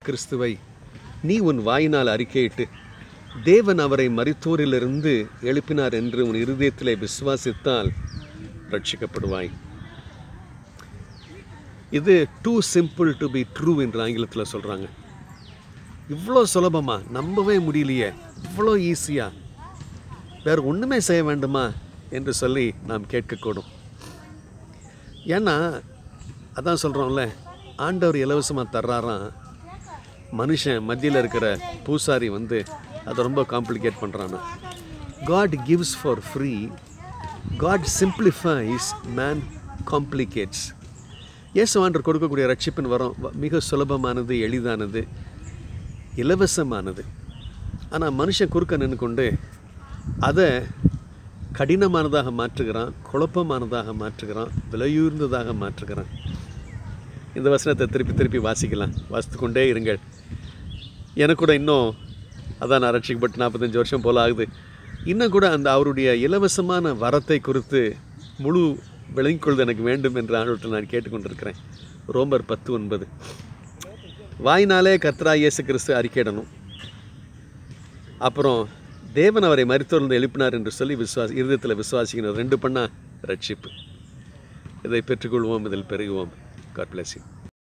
கிறிஸ்துவை நீ உன் வாயினால் அறிக்கையிட்டு தேவன் அவரை மரித்தோரிலிருந்து எழுப்பினார் என்று உன் இருதயத்திலே விசுவாசித்தால் ரட்சிக்கப்படுவாய். இது too simple to be true என்று ஆங்கிலத்தில் சொல்கிறாங்க. இவ்வளோ சுலபமா, நம்பவே முடியலையே, இவ்வளோ ஈஸியாக, வேறு ஒன்றுமே செய்ய வேண்டுமா என்று சொல்லி நாம் கேட்கக்கூடும். ஏன்னா அதான் சொல்கிறோம்ல, ஆண்டவர் இலவசமாக தர்றாராம், மனுஷன் மத்தியில் இருக்கிற பூசாரி அதை ரொம்ப காம்ப்ளிகேட் பண்ணுறான்னா. God gives for free, God simplifies, man complicates. Yesu ஆண்டவர் கொடுக்கக்கூடிய ரட்சிப்பின் வரம் மிக சுலபமானது, எளிதானது, இலவசமானது. ஆனால் மனுஷன் குறுக்க நின்று கொண்டு அதை கடினமானதாக மாற்றுகிறான், குழப்பமானதாக மாற்றுகிறான், விலையுயர்ந்ததாக மாற்றுகிறான். இந்த வசனத்தை திருப்பி திருப்பி வாசித்து கொண்டே இருங்கள். எனக்கு கூட இன்னும் அதான் நான் ரட்சிக்கப்பட்டு 45 வருஷம் போல் ஆகுது. இன்னும் கூட அந்த அவருடைய இலவசமான வரத்தை குறித்து முழு விளங்கிக்கொள்வது எனக்கு வேண்டும் என்று ஆண்டவரிடத்தில் நான் கேட்டுக்கொண்டிருக்கிறேன். ரோமர் 10:9. வாயினாலே கர்த்தராகிய இயேசு கிறிஸ்து அறிக்கையிடணும். அப்புறம் தேவன் அவரை மரித்தோரிலிருந்து எழுப்பினார் என்று சொல்லி இருதயத்தில் விசுவாசிக்கணும். 2 பண்ணால் ரட்சிப்பு. இதை பெற்றுக்கொள்வோம், இதில் பெருகுவோம். God bless you.